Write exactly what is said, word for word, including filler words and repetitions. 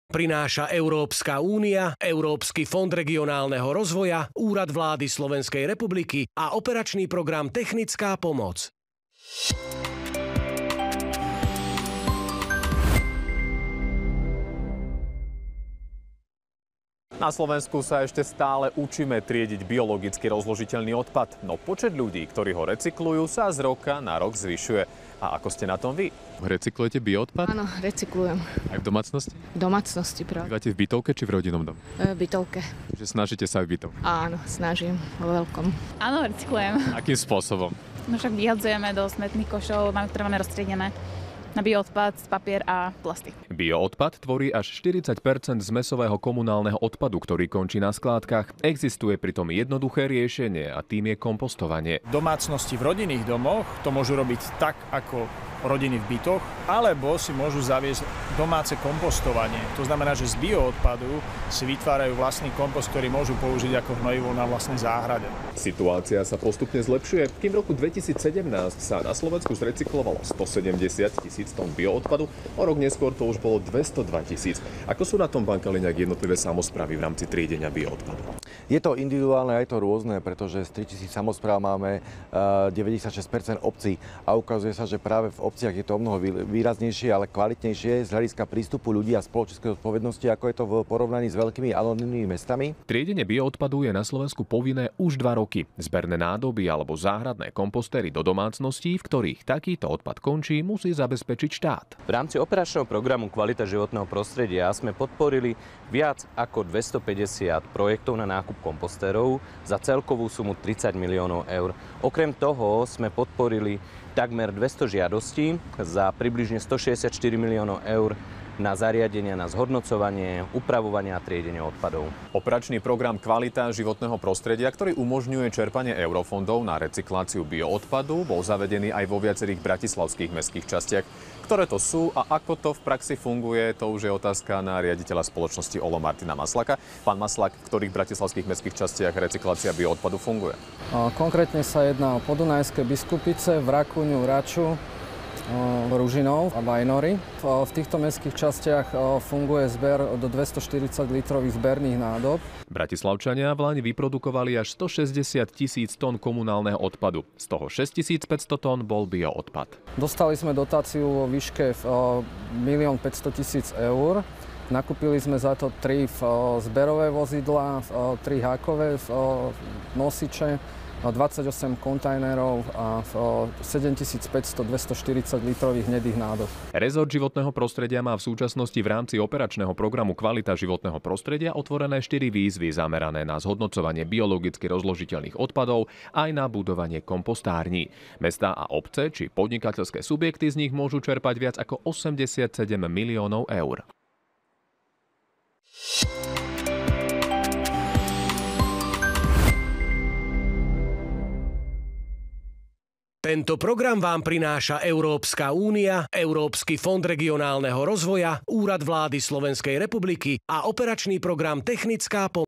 prináša Európska únia, Európsky fond regionálneho rozvoja, Úrad vlády Slovenskej republiky a operačný program Technická pomoc. Na Slovensku sa ešte stále učíme triediť biologicky rozložiteľný odpad, no počet ľudí, ktorí ho recyklujú, sa z roka na rok zvyšuje. A ako ste na tom vy? Recyklujete bioodpad? Áno, recyklujem. Aj v domácnosti? V domácnosti, práve. Bývate v bytovke či v rodinnom dome? V bytovke. Že snažíte sa aj v bytovke? Áno, snažím, vo veľkom. Áno, recyklujem. Akým spôsobom? No však vyhadzujeme do smetných košov, máme ktoré máme roztriedené na bioodpad, papier a plasty. Bioodpad tvorí až štyridsať percent zmesového komunálneho odpadu, ktorý končí na skládkach. Existuje pritom jednoduché riešenie a tým je kompostovanie. Domácnosti v rodinných domoch to môžu robiť tak, ako rodiny v bytoch, alebo si môžu zaviesť domáce kompostovanie. To znamená, že z bioodpadu si vytvárajú vlastný kompost, ktorý môžu použiť ako hnojivo na vlastnej záhrade. Situácia sa postupne zlepšuje. Kým v roku dvetisícsedemnásť sa na Slovensku zrecyklovalo stosedemdesiat tisíc tón bioodpadu, o rok neskôr to už bolo dvestodva tisíc. Ako sú na tom Bankaliňák jednotlivé samosprávy v rámci triedenia bioodpadu? Je to individuálne, aj to rôzne, pretože z tritisíc samospráv máme deväťdesiatšesť percent obcí a ukazuje sa, že práve v obciach je to o mnoho výraznejšie, ale kvalitnejšie z hľadiska prístupu ľudí a spoločenskej odpovednosti, ako je to v porovnaní s veľkými anonymnými mestami. Triedenie bioodpadu je na Slovensku povinné už dva roky. Zberné nádoby alebo záhradné kompostéry do domácností, v ktorých takýto odpad končí, musí zabezpečiť štát. V rámci operačného programu Kvalita životného prostredia sme podporili viac ako dvestopäťdesiat projektov na nákup kompostérov za celkovú sumu tridsať miliónov eur. Okrem toho sme podporili takmer dvesto žiadostí za približne stošesťdesiatštyri miliónov eur na zariadenia na zhodnocovanie, upravovanie a triedenie odpadov. Operačný program Kvalita životného prostredia, ktorý umožňuje čerpanie eurofondov na recykláciu bioodpadu, bol zavedený aj vo viacerých bratislavských mestských častiach. Ktoré to sú a ako to v praxi funguje, to už je otázka na riaditeľa spoločnosti Olo Martina Maslaka. Pán Maslak, v ktorých bratislavských mestských častiach recyklácia bioodpadu funguje? Konkrétne sa jedná o Podunajské Biskupice, Vrakuňu, Raču, Ružinov a Vajnory. V týchto mestských častiach funguje zber do dvestoštyridsať litrových zberných nádob. Bratislavčania v Lani vyprodukovali až stošesťdesiat tisíc tón komunálneho odpadu. Z toho šesťtisícpäťsto tón bol bioodpad. Dostali sme dotáciu vo výške milión päťstotisíc eur. Nakúpili sme za to tri zberové vozidlá, tri hákové nosiče, dvadsaťosem kontajnerov a sedemtisícpäťsto dvestoštyridsať litrových hnedých nádob. Rezort životného prostredia má v súčasnosti v rámci operačného programu Kvalita životného prostredia otvorené štyri výzvy zamerané na zhodnocovanie biologicky rozložiteľných odpadov aj na budovanie kompostární. Mestá a obce či podnikateľské subjekty z nich môžu čerpať viac ako osemdesiatsedem miliónov eur. Tento program vám prináša Európska únia, Európsky fond regionálneho rozvoja, Úrad vlády Slovenskej republiky a operačný program Technická pomoc.